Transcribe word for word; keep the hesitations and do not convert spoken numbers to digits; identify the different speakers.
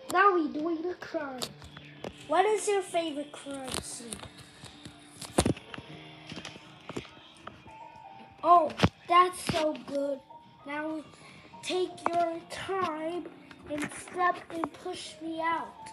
Speaker 1: Now we doing the crime. What is your favorite crime scene? Oh, that's so good. Now take your time and step and push me out.